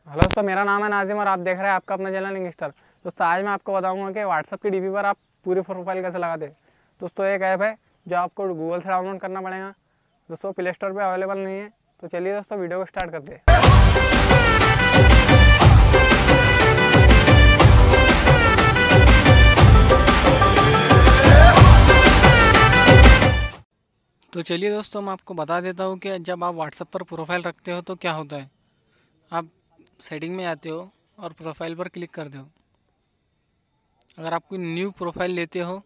Hello दोस्तों, मेरा नाम है नाजिम और आप देख रहे हैं आपका अपना चैनल इंगस्टर। दोस्तों आज मैं आपको बताऊंगा कि व्हाट्सएप की डीपी पर आप पूरी प्रोफाइल कैसे लगाते हैं। दोस्तों एक ऐप है जो आपको गूगल से डाउनलोड करना पड़ेगा। दोस्तों प्ले स्टोर पर अवेलेबल नहीं है। तो चलिए दोस्तों वीडियो को स्टार्ट करते हैं। तो चलिए दोस्तों मैं आपको बता देता हूँ कि जब आप व्हाट्सएप पर प्रोफाइल रखते हो तो क्या होता है। आप सेटिंग में आते हो और प्रोफाइल पर क्लिक करते हो। अगर आप कोई न्यू प्रोफाइल लेते हो,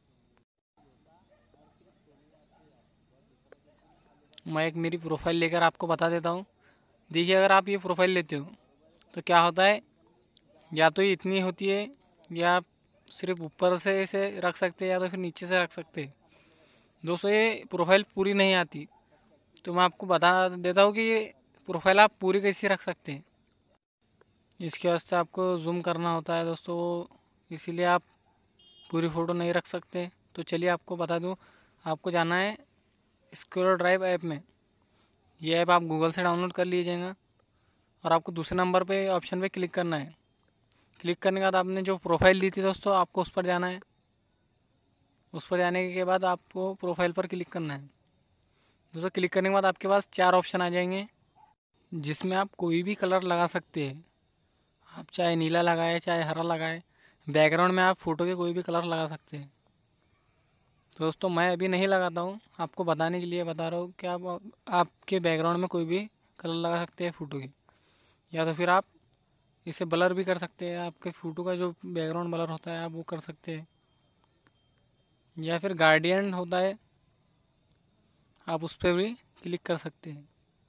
मैं एक मेरी प्रोफाइल लेकर आपको बता देता हूँ। देखिए, अगर आप ये प्रोफाइल लेते हो तो क्या होता है, या तो ये इतनी होती है या आप सिर्फ ऊपर से इसे रख सकते हैं या तो फिर नीचे से रख सकते हैं। दोस्तों ये प्रोफाइल पूरी नहीं आती, तो मैं आपको बता देता हूँ कि ये प्रोफाइल आप पूरी कैसे रख सकते हैं। इसके वास्ते आपको जूम करना होता है दोस्तों, इसीलिए आप पूरी फ़ोटो नहीं रख सकते। तो चलिए आपको बता दूँ, आपको जाना है स्क्रोल ड्राइव ऐप में। ये ऐप आप गूगल से डाउनलोड कर लीजिएगा और आपको दूसरे नंबर पे ऑप्शन पे क्लिक करना है। क्लिक करने के बाद आपने जो प्रोफाइल दी थी दोस्तों, आपको उस पर जाना है। उस पर जाने के बाद आपको प्रोफाइल पर क्लिक करना है। दोस्तों क्लिक करने के बाद आपके पास 4 ऑप्शन आ जाएंगे, जिसमें आप कोई भी कलर लगा सकते हैं। आप चाहे नीला लगाए चाहे हरा लगाए, बैकग्राउंड में आप फ़ोटो के कोई भी कलर लगा सकते हैं। तो दोस्तों मैं अभी नहीं लगाता हूँ, आपको बताने के लिए बता रहा हूँ कि आप आपके बैकग्राउंड में कोई भी कलर लगा सकते हैं फ़ोटो के। या तो फिर आप इसे ब्लर भी कर सकते हैं, आपके फ़ोटो का जो बैकग्राउंड ब्लर होता है आप वो कर सकते हैं। या फिर गार्डियन होता है, आप उस पर भी क्लिक कर सकते हैं।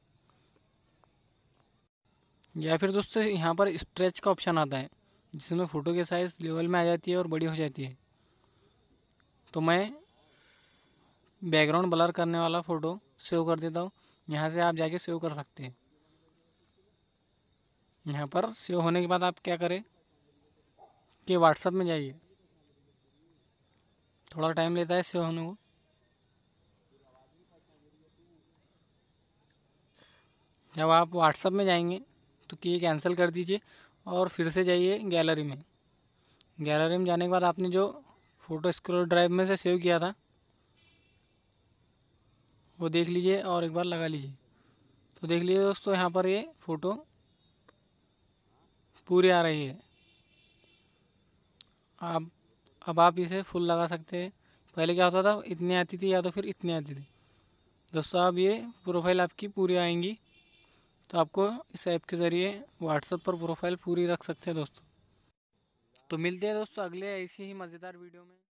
या फिर दोस्तों यहाँ पर स्ट्रेच का ऑप्शन आता है, जिसमें फ़ोटो की साइज़ लेवल में आ जाती है और बड़ी हो जाती है। तो मैं बैकग्राउंड ब्लर करने वाला फ़ोटो सेव कर देता हूँ। यहाँ से आप जाके सेव कर सकते हैं। यहाँ पर सेव होने के बाद आप क्या करें कि व्हाट्सएप में जाइए। थोड़ा टाइम लेता है सेव होने को। जब आप व्हाट्सएप में जाएंगे तो कि कैंसिल कर दीजिए और फिर से जाइए गैलरी में। गैलरी में जाने के बाद आपने जो फ़ोटो स्क्रोल ड्राइव में से सेव किया था वो देख लीजिए और एक बार लगा लीजिए। तो देख लीजिए दोस्तों, यहाँ पर ये फ़ोटो पूरी आ रही है। आप अब आप इसे फुल लगा सकते हैं। पहले क्या होता था, इतनी आती थी या तो फिर इतनी आती थी। दोस्तों अब ये प्रोफाइल आपकी पूरी आएंगी, तो आपको इस ऐप के ज़रिए व्हाट्सएप पर प्रोफाइल पूरी रख सकते हैं दोस्तों। तो मिलते हैं दोस्तों अगले ऐसी ही मज़ेदार वीडियो में।